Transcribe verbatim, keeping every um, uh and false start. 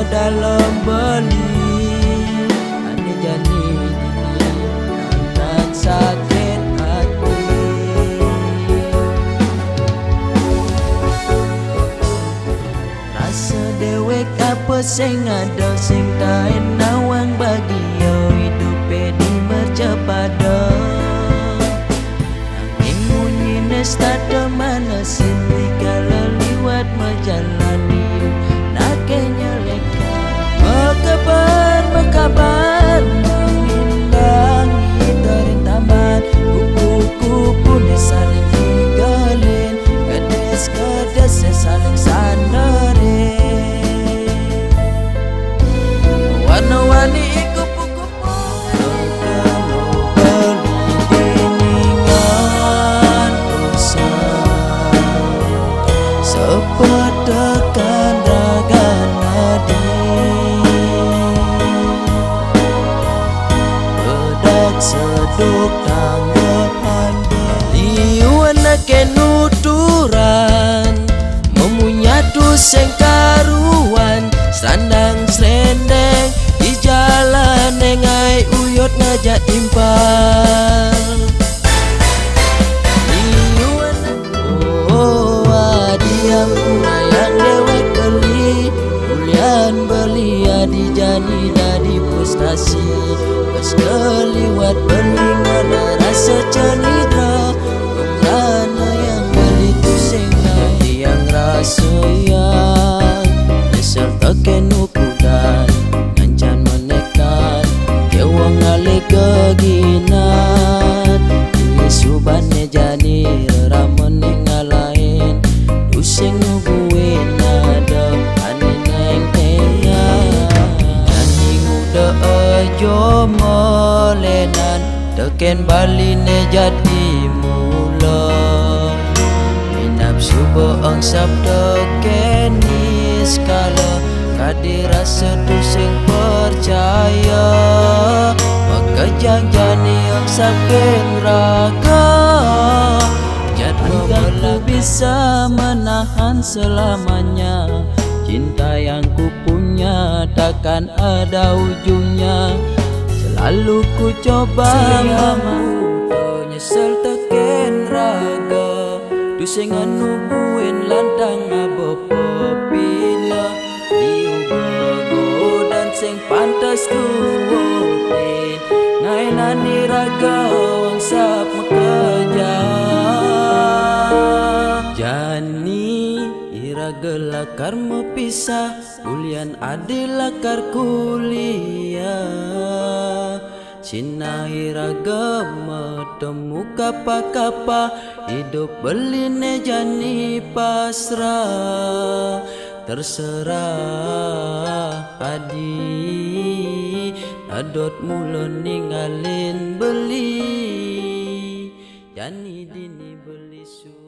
dalam beli ane jani dan sakit hati. Rasa dewek apa sing ada sing tak nawang bagi yo hidup di mercepada. Nanging munyi nestada mana sini kalau liwat menjalani nakenya leka. Mekabar mekabar mengindangi terin taman kupu-kupu ne saling tinggalin kades-kades ne saling sandarin warna-warni kupu-kupu kalau beli deningan usah sepedakan raga nadi bedak seduk tanggapan liuan ke nuturan memunyatu seng karuan sandang serendeng di jalan nengai uyot ngajak timpal. Liuan oh adiam yang dewek beli kulian belia di jani dari frustasi pas keliwat beli ngana rasa cenitra pengrana yang beli tu sengai yang rasa yang nyesel teken ukudan ngancan menekan kewang ale keginan ini subane jani ramen ngalain duseng nubuin nada ane neng tengan jani nguda ajo molenan teken bali ne jadi mula subo ang sabda kenis kala kadi rasa tu sing percaya maka janjani ang saking raga jadwal bisa menahan selamanya cinta yang ku punya takkan ada ujungnya selalu ku coba mampu nyesel teken raga Duseng nubuin lantang abopo pila liu bego dan sing pantas kuwotin ngai nani raga wang sap mekeja jani iraga lakar mepisah kulian ade lakar kuliah Sinai raga temu kapa-kapa hidup beline jani pasrah terserah adi adot mula ninggalin beli jani dini beli su